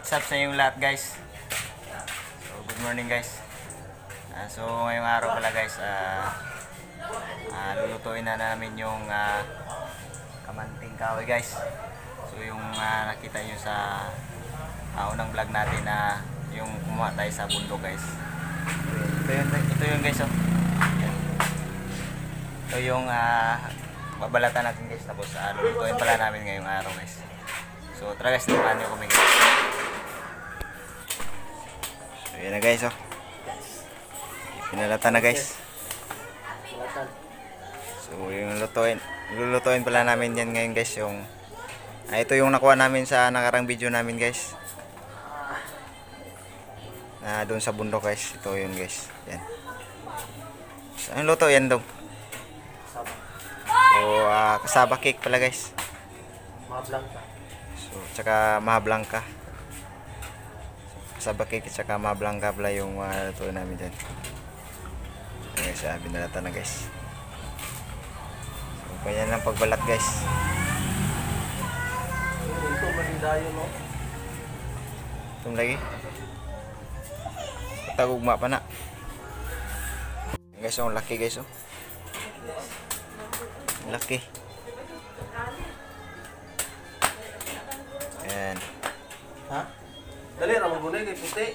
What's up sa inyong lahat guys? So good morning guys. So ngayong araw pala guys, lulutuin na namin yung kamanting kahoy guys. So yung nakita nyo sa unang vlog natin na yung kumuha tayo sa bundok guys. Ito yung guys, oh. Ito yung babalatan natin guys, tapos lulutuin pala namin ngayong araw guys. So tara guys, timaan nyo kami guys. So yun na guys, oh. Pinalatan na guys. So yung lulutuin pala namin yan ngayon guys, yung ito yung nakuha namin sa nakarang video namin guys, na doon sa bundok guys. Ito yun guys, yan. So anong luto yan dong? So kasaba cake pala guys, Mahablangka. so tsaka mahablangka. Kasaba cake tsaka mahablangka pala yung lutuin namin dyan. Okay, guys, binalatan na guys. So ganyan lang pagbalat guys. Ito malindayo, no? Itong lagi tagugma pa na guys. Oh, laki guys, oh. Laki. Ayan. Ha? Dali, ramang gunay kay puti.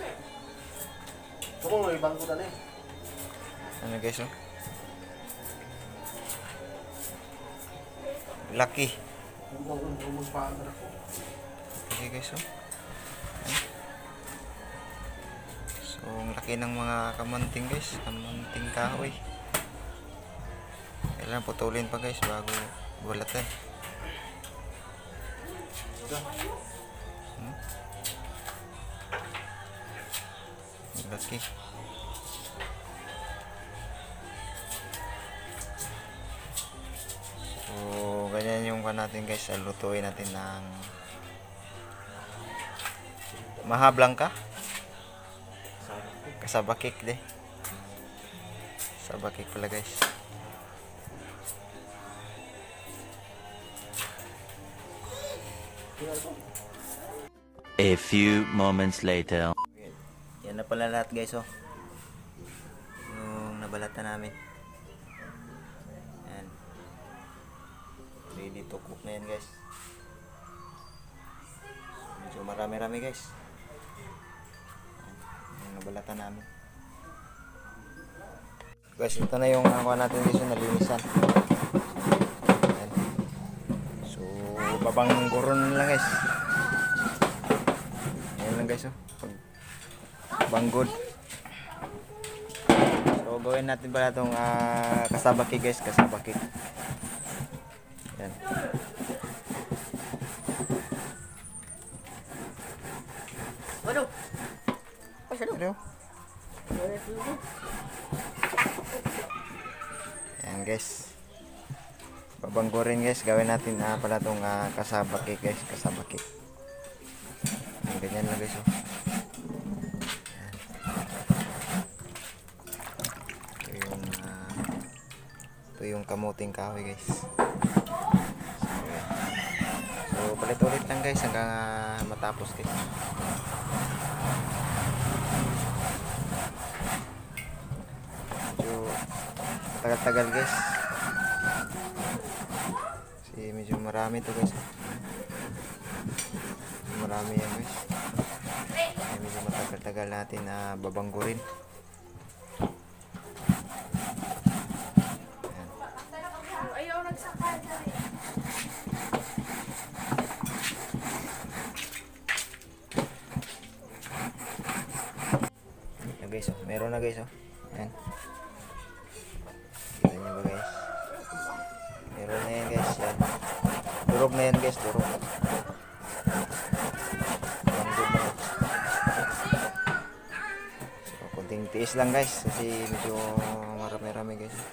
Kamu may bangko dali. Ano guys, oh. Laki. Rumong paandar ako. Okay guys, oh. So ang laki ng mga kamanting guys, kamanting kahoy. Kailangan putulin pa guys bago bulatan. Laki. So ganyan yung natin guys, lutuin natin ng mahablangka. Kasaba cake deh. Kasaba cake pala guys. A few moments later. Yan na pala lahat guys, oh. Yung nabalatan namin. Yan. Ready to cook na yan guys. Medyo marami-rami guys. Yung nabalatan namin. Guys, ito na yung nakuha natin guys, yung nalinisan. Yan. So babangguron lang guys. Yan lang guys, oh. Banggod. So gawin natin pala itong kasaba cake guys, kasaba cake. Yan. Ano? Ano? Yan guys, babanggurin guys, gawin natin pala itong kasaba cake guys, kasaba cake. Yan, ganyan lang guys, oh. Ito yung kamuting kahoy guys. So palit-ulit lang guys hanggang matapos guys. Medyo tagal-tagal guys. Kasi medyo marami to guys. Marami yan guys. Kaya medyo matagal-tagal natin na babanggurin. Guys, oh. Meron na guys, oh. Ayan. Kita nyo ba guys? Meron na yan guys. Yan. Durog na yan guys, durog. Banggod na. So kunting tiis lang guys, kasi medyo marami-rami guys.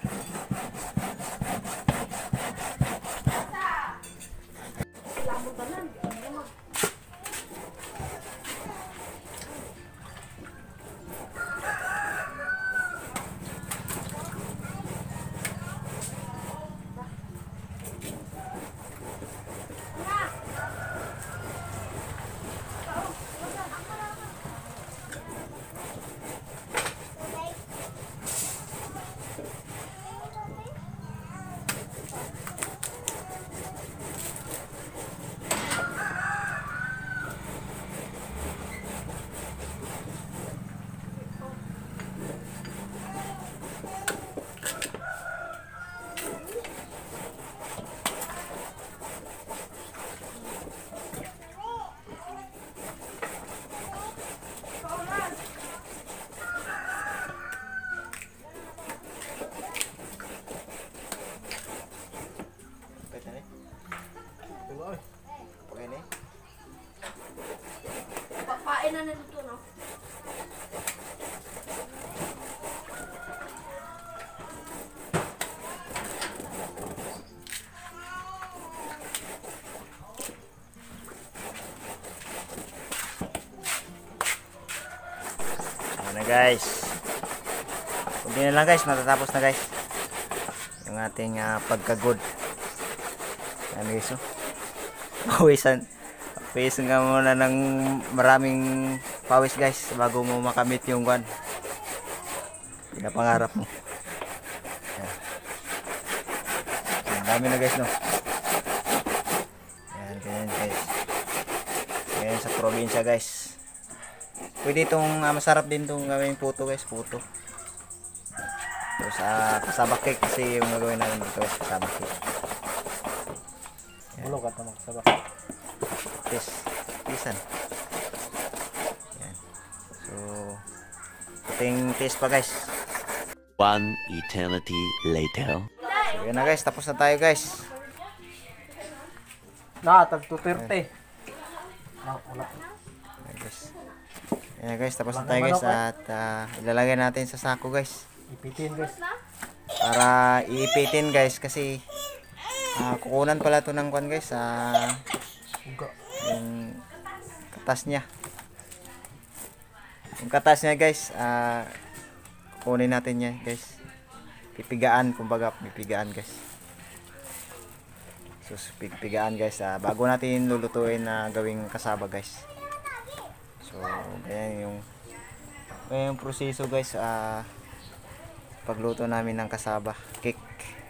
Ayan na guys. Kunti na lang guys, matatapos na guys. Yung ating pagkagod. Ayan guys, oh. Pawisan ka muna ng maraming pawis guys bago mo makamit yung kwan. Pinapangarap mo. Ayan. Ang dami na guys, no. Ayan, ganyan guys. Ayan sa probinsya guys. Pwede itong masarap din itong gawing puto guys, puto. Tapos kasaba cake kasi yung gagawin namin dito guys, kasaba cake. Bulong ka tamang sabak. Tisan. Ayan. So, taste pa guys. One eternity later. So, yun na guys, tapos na tayo guys. Tag 230. Wala. Ayan guys. Ayan guys, tapos na tayo guys at ilalagay natin sa sako guys. Ipitin guys. Para iipitin guys kasi kukunan pala to ng kwan guys Uga. yung katas niya. Yung katas niya guys, kukunin natin yan guys. Pipigaan, kumbaga pipigaan guys. So pipigaan guys, bago natin lulutuin na gawing kasaba guys. So ganyan yung proseso guys, pagluto namin ng kasaba cake.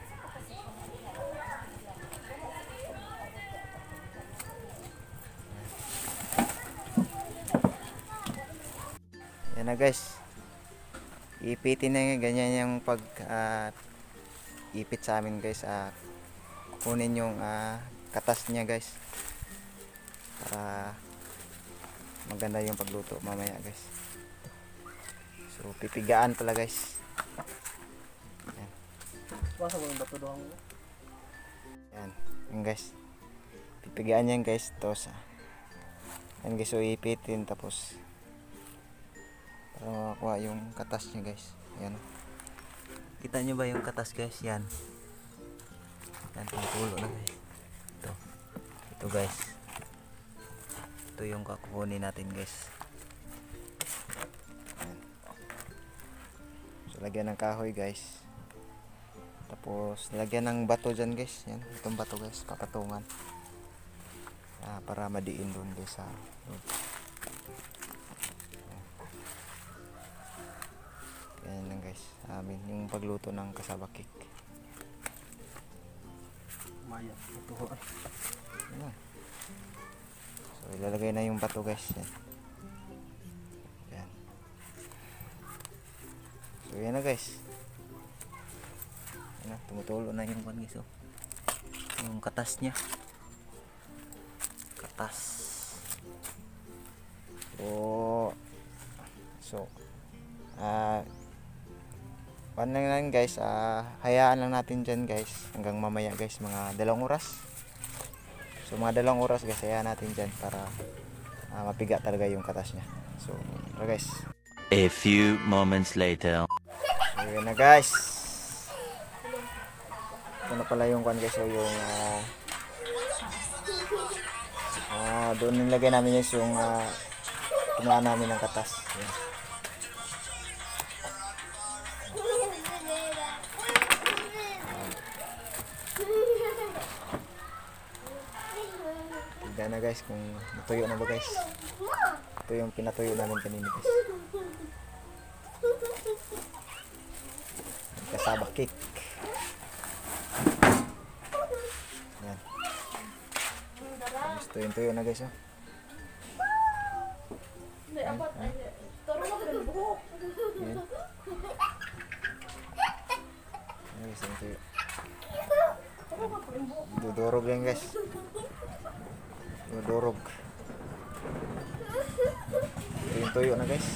Yan na guys, ipitin na yun, ganyan yung pag ipit sa amin guys. Kunin yung katas niya guys para maganda yung pagluto mamaya guys. So pipigaan pala guys. Yan. Basta mo yung bato doang. Yan, yun guys, pipigaan yan guys. Tapos yan guys, so ipitin tapos para makakuha yung katas niya guys. Yan, kita nyo ba yung katas guys? Yan, yan, tumutulo na guys. Ito guys, ito yung kakukunin natin guys. Yan. So lagyan ng kahoy guys, tapos lagyan ng bato dyan guys. Yan, itong bato guys, papatungan para madiin doon guys sa yan lang guys, amin yung pagluto ng kasaba cake. Maya, ito ho. Yan. So ilalagay na yung bato guys. Yan. Yan. So yan na guys. Yan na, tumutulo na yung pan guys, oh. Yung katas niya. Katas. So pan lang guys, hayaan lang natin dyan guys hanggang mamaya guys, mga 2 oras. So mga 2 oras guys, hayaan natin dyan para mapiga talaga yung katas nya. So guys, A few moments later. so yun na guys, ito na pala yung kwan guys. So yung doon nilagay namin guys yung pinuhaan namin ng katas. Yan. Tignan na guys kung natuyo na ba guys. Ito yung pinatuyo namin kanina guys, kasaba cake. Yan, gusto yung tuyo na guys, oh. Yan. Yan guys, yung tuyo. Dudurog yan guys. Dudurog. Ito yung tuyo na guys.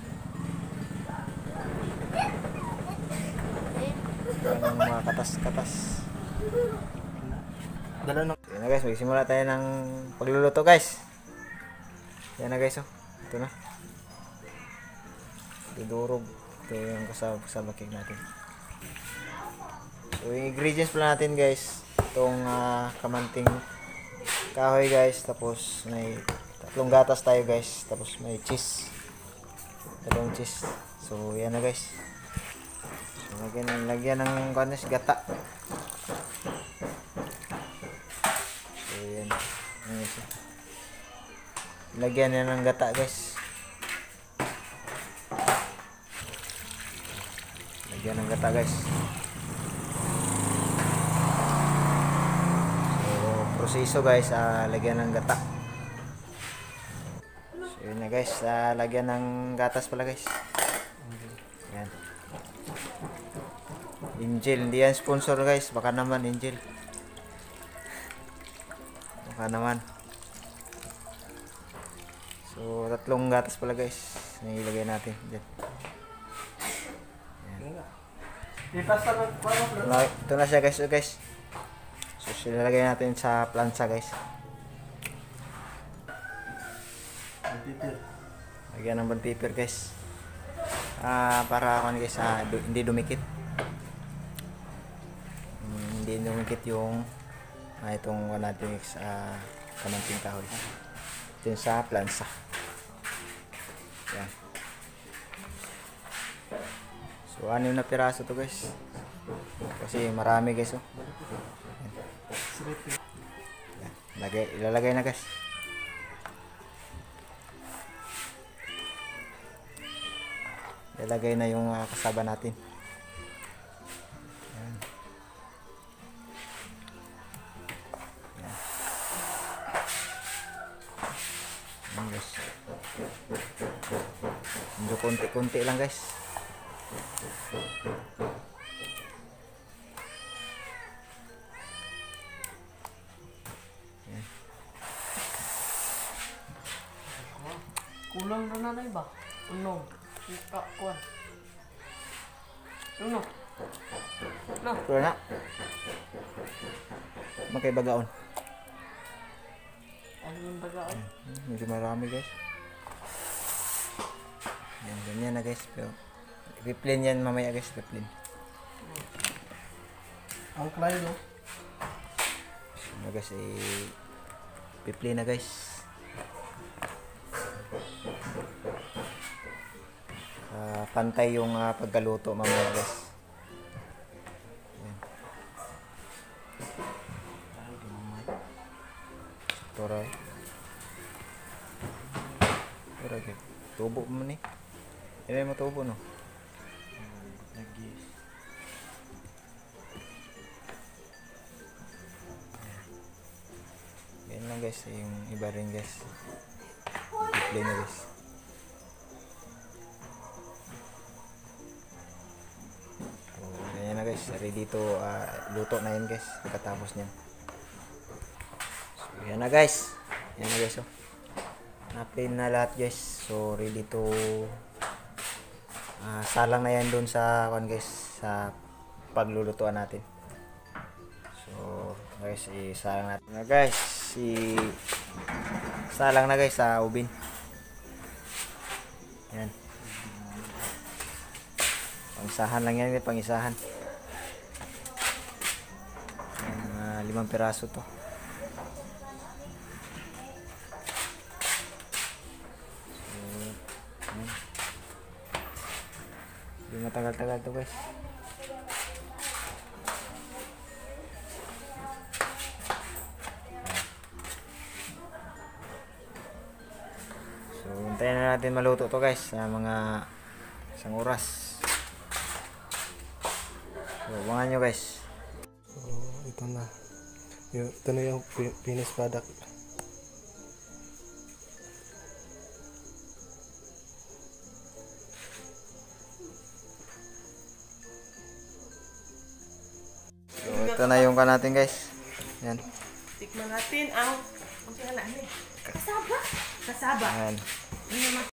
Yan ang mga katas-katas. Dala na. Yan na guys, magsimula tayo ng pagluluto guys. Yan na guys, oh. Ito na. Dudurog. Ito yung kasama cake natin. So yung ingredients pala natin guys, itong kamanting kahoy guys, tapos may 3 gatas tayo guys, tapos may cheese. Dalawang cheese. So yan na guys. So lagyan ng kanis gata. So yan. Ayan siya. Lagyan niya ng gata guys. Lagyan ng gata guys. So proseso guys, lagyan ng gata. So yun na guys, lagyan ng gatas pala guys. Yan. Angel, hindi yan sponsor guys, baka naman Angel. Baka naman. So, 3 gatas pala guys. Nilagay natin dyan. Ito na siya guys. So, silalagay natin sa plancha guys. Lagyan ng bandipir guys. Para guys, hindi dumikit. Hindi dumikit yung itong natin kamanting kahoy. Ito yung sa plancha. Yan. So 6 na piraso to guys. Kasi marami guys oh. Yan. Ilalagay na guys. Ilalagay na yung kasaba natin. Yan. Yan. Yan guys. Medyo konti-konti lang guys. Yan. Kulang na nanay ba? Unong. Ika, kuwan. Unong. No. Kulang na. Makay bagaon. Ano yung bagaan? Medyo marami guys. Yan, ganyan na guys. Pero i-plane yan mamaya guys. I-plane. Ang klay no? Ano guys, i-plane na guys. Pantay yung pagkaluto mamaya guys. Yan. Toray. Toray guys. Tubo mo ni. Ilay mo tubo no? Lagi. Yan lang guys, yung iba rin guys. I-play na guys. So, ganyan na guys, ready to luto na yan guys, pagkatapos niyan. So, yan na guys. Yan na guys oh. Na-plane na lahat guys. So ready to salang na yan dun sa guys, sa paglulutuan natin. So guys, isalang natin na guys. Salang na guys sa ubin. Yan. Pangisahan lang yan, pangisahan. Yan, 5 piraso to. Hindi matagal-tagal to guys. So hintayin na natin maluto to guys sa mga 1 oras. So abangan nyo guys. So ito na. Ito na yung finished product. Ito na yung natin guys. Yan. Tikman natin ang kasaba. Kasaba. Yan. Ano naman?